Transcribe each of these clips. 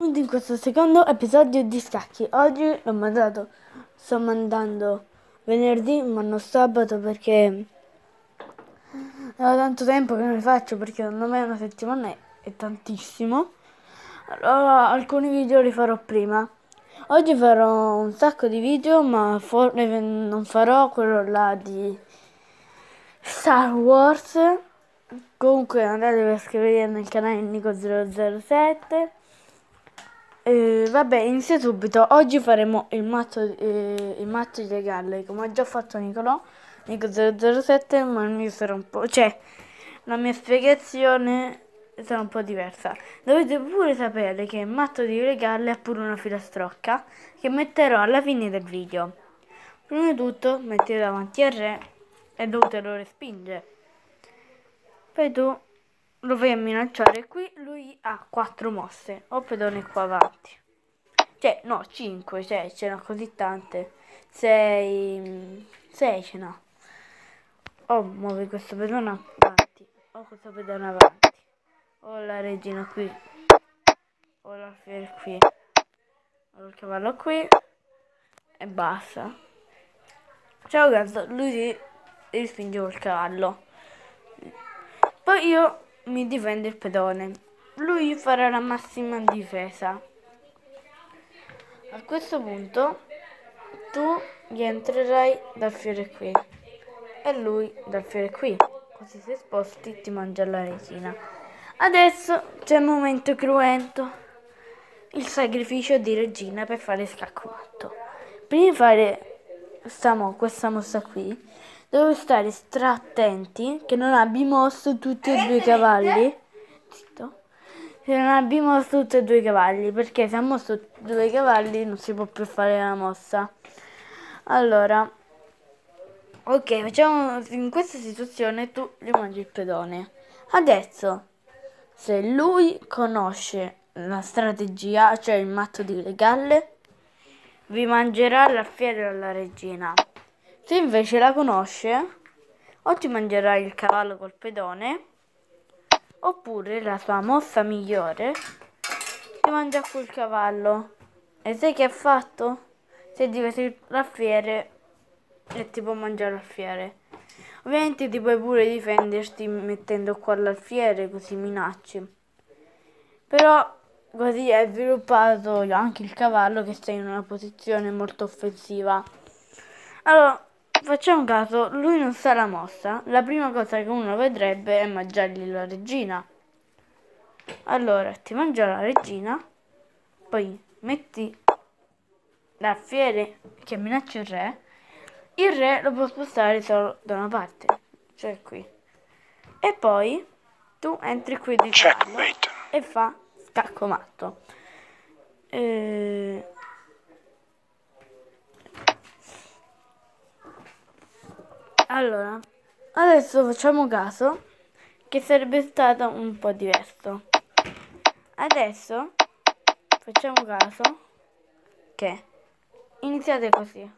Benvenuti in questo secondo episodio di Scacchi. Oggi sto mandando venerdì ma non sabato perché ho tanto tempo che non li faccio, perché secondo me una settimana è tantissimo. Allora alcuni video li farò prima. Oggi farò un sacco di video, ma non farò quello là di Star Wars. Comunque andate a iscrivervi nel canale Nico007. Vabbè, inizio subito. Oggi faremo il matto di regale, come ha già fatto Nico007, ma il mio sarà un po', la mia spiegazione sarà un po' diversa. Dovete pure sapere che il matto di regale ha pure una filastrocca che metterò alla fine del video. Prima di tutto mettete davanti al re e dovetelo respingere. Poi tu lo vai a minacciare. Qui lui ha 4 mosse. Ho pedone qua avanti. Cioè, no, 5, ce n'ho così tante. 6 ce n'ho. Muovi questo pedone avanti. Ho questo pedone avanti. Ho la regina qui. Ho l'alfiere qui. Ho il cavallo qui. E basta. Ciao cazzo, lui si respinge col cavallo. Poi io mi difendo il pedone. Lui farà la massima difesa. A questo punto tu gli entrerai dal fiore qui e lui dal fiore qui. Così se sposti ti mangia la regina. Adesso c'è il momento cruento. Il sacrificio di regina per fare scacco matto. Prima di fare questa mossa qui, devo stare attenti che non abbia mosso tutti e due i cavalli. Zitto. Se non abbia mosso tutti e due i cavalli, perché se ha mosso tutti e due i cavalli non si può più fare la mossa. Allora, ok, facciamo in questa situazione tu gli mangi il pedone. Adesso, se lui conosce la strategia, cioè il matto di regale, vi mangerà l'alfiere alla regina. Se invece la conosce, o ti mangerà il cavallo col pedone, oppure la sua mossa migliore ti mangia quel cavallo. E sai che ha fatto? Si è diviso l'alfiere e ti può mangiare l'alfiere. Ovviamente ti puoi pure difenderti mettendo qua l'alfiere, così minacci. Però così è sviluppato anche il cavallo, che sta in una posizione molto offensiva. Allora, facciamo caso, lui non sa la mossa. La prima cosa che uno vedrebbe è mangiargli la regina. Allora, ti mangia la regina, poi metti l'alfiere che minaccia il re. Il re lo può spostare solo da una parte, cioè qui. E poi tu entri qui di cavallo e fa scacco matto. Allora, adesso facciamo caso che sarebbe stato un po' diverso. Adesso facciamo caso che iniziate così.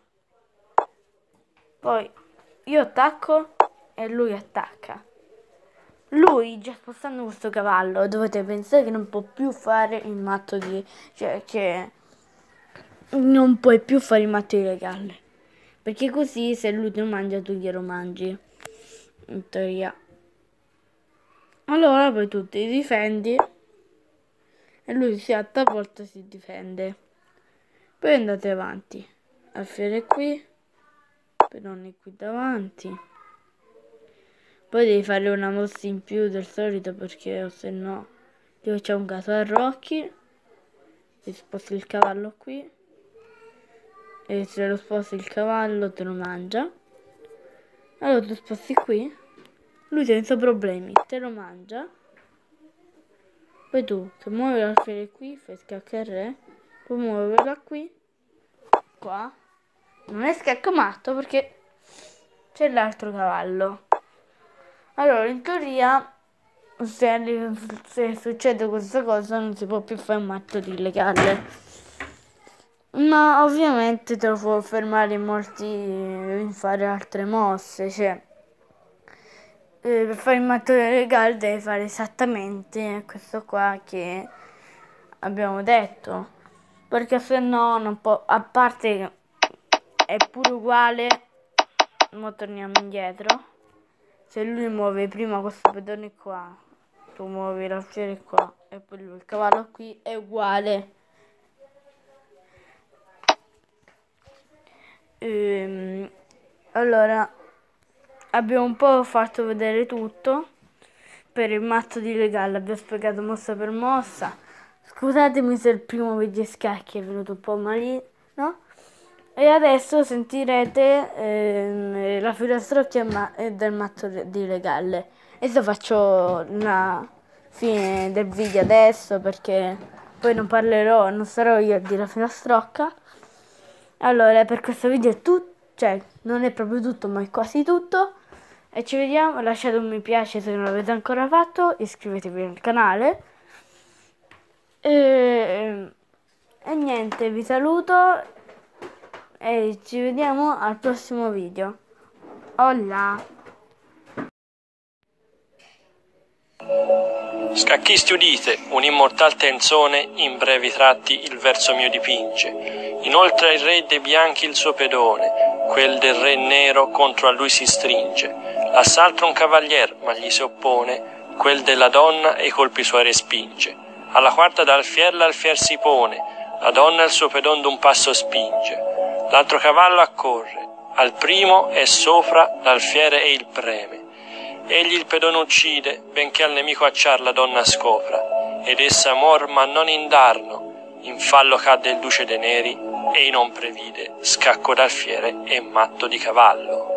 Poi io attacco e lui attacca. Lui, già spostando questo cavallo, dovete pensare che non può più fare il matto di... cioè non puoi più fare il matto di regale. Perché così se lui te lo mangia tu glielo mangi. In teoria. Allora poi tu ti difendi e lui si volta si difende. Poi andate avanti. Alfiere qui. Pedone qui davanti. Poi devi fare una mossa in più del solito, perché o se no ti facciamo un caso a Rocky. Ti sposti il cavallo qui. E se lo sposti il cavallo te lo mangia. Allora tu sposti qui. Lui senza problemi te lo mangia. Poi tu, se muovi l'alfiere qui, fai scacco al re. Poi muovila qui. Qua. Non è scacco matto perché c'è l'altro cavallo. Allora, in teoria, se succede questa cosa, non si può più fare un matto di legale. Ma ovviamente te lo può fermare in fare altre mosse. Per fare il matto legale devi fare esattamente questo qua, che abbiamo detto, perché se no non può, a parte che è pure uguale, ora torniamo indietro, se lui muove prima questo pedone qua, tu muovi l'alfiere qua e poi lui, il cavallo qui è uguale. Allora abbiamo un po' fatto vedere tutto. Per il mazzo di Legal abbiamo spiegato mossa per mossa. Scusatemi se il primo video scacchi è venuto un po' malino. E adesso sentirete la filastrocca del mazzo di Legal. Adesso faccio la fine del video adesso, perché poi non parlerò, non sarò io a dire la filastrocca. Allora, per questo video è tutto, cioè non è proprio tutto, ma è quasi tutto. E ci vediamo, lasciate un mi piace se non l'avete ancora fatto, iscrivetevi al canale. E niente, vi saluto e ci vediamo al prossimo video. Hola! Scacchisti udite, un immortal tenzone in brevi tratti il verso mio dipinge. Inoltre il re dei bianchi il suo pedone, quel del re nero contro a lui si stringe. L'assalto un cavalier, ma gli si oppone, quel della donna e i colpi suoi respinge. Alla quarta d'alfier l'alfier si pone, la donna il suo pedon d'un passo spinge. L'altro cavallo accorre, al primo è sopra l'alfiere e il preme. Egli il pedone uccide, benché al nemico acciar la donna scopra, ed essa muor ma non indarno, in fallo cadde il duce de neri, ei non previde scacco d'alfiere e matto di cavallo.